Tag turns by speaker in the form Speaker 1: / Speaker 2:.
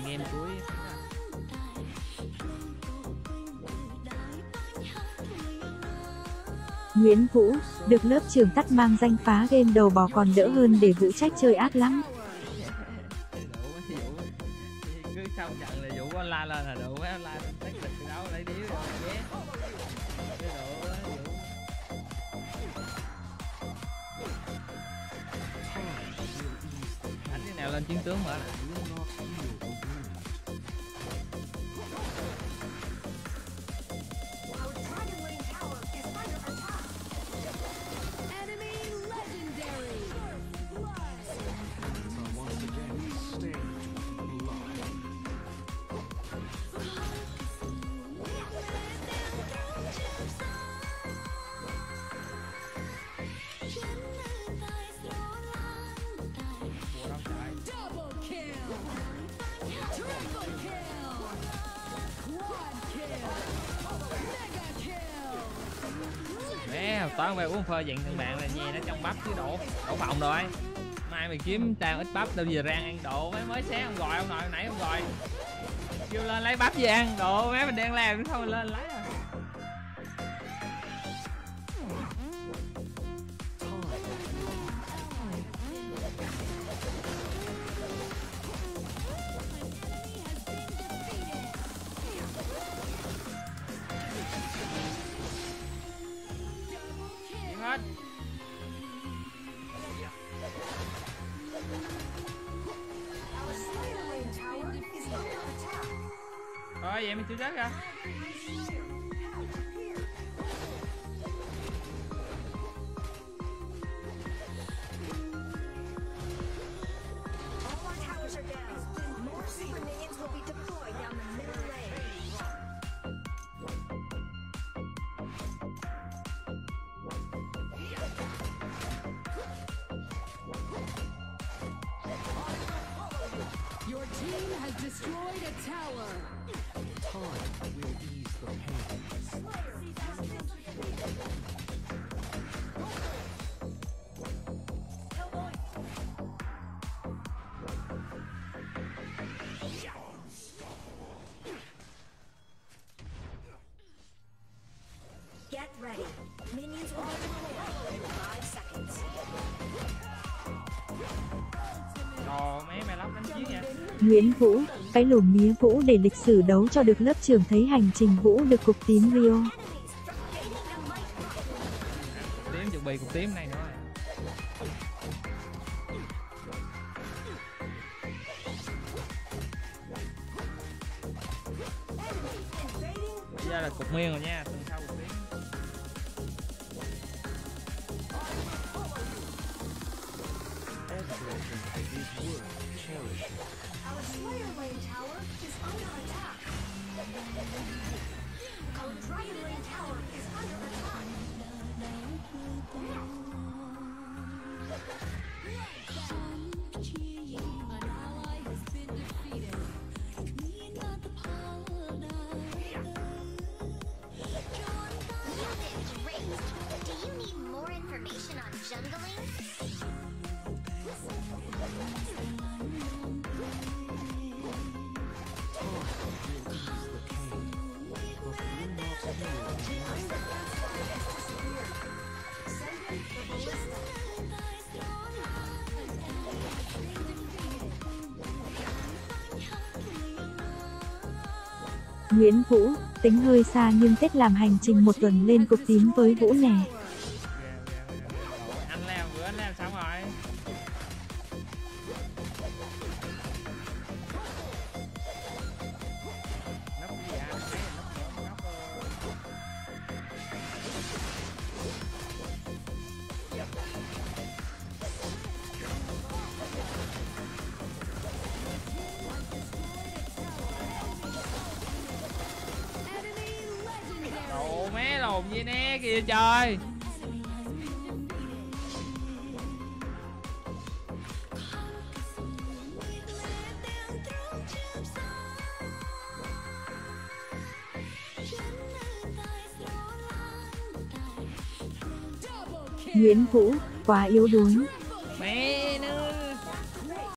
Speaker 1: game cuối.
Speaker 2: Nguyễn Vũ, được lớp trưởng tắt mang danh phá game đầu bò còn đỡ hơn để Vũ trách chơi ác lắm.
Speaker 1: Cứ xong trận là Vũ online lên là đủ online tách lịch từ đấu lấy điếu rồi ghé. Cái độ đó Vũ. Đánh cái nào lên chiến tướng mở lại. Toán về uống phơ dặn thằng bạn là nghe nó trong bắp chứ đổ phòng rồi. Mai mày kiếm tao ít bắp đâu giờ rang ăn độ mấy mới sáng không gọi ông nội nãy không gọi. Kêu lên lấy bắp về ăn độ mấy mình đang làm không lên lấy rồi. Rồi vậy mình chưa chết kìa.
Speaker 3: Your team has destroyed a tower.
Speaker 4: Time will ease the pain.
Speaker 5: Get ready. Minions will be deployed in 5 seconds.
Speaker 1: Mày lóc đánh chiến vậy.
Speaker 2: Nguyễn Vũ, cái lùm mía Vũ để lịch sử đấu cho được lớp trưởng thấy hành trình Vũ được cục tím Rio.
Speaker 1: Tím chuẩn bị cục tím này nữa. Bây giờ là cục nguyên rồi nha, tuần sau cục tím.
Speaker 5: Our Slayer Lane tower is under attack. Our Dragon Lane tower is under attack.
Speaker 3: An ally has been defeated.
Speaker 6: Usage raised. Do you need more information on jungling?
Speaker 2: Nguyễn Vũ, tính hơi xa nhưng Tết làm hành trình một tuần lên cục tím với Vũ nè.
Speaker 1: Anh làm bữa anh làm xong rồi. Đồ mé lồn gì nè kìa trời.
Speaker 2: Nguyễn Vũ, quá yếu đuối.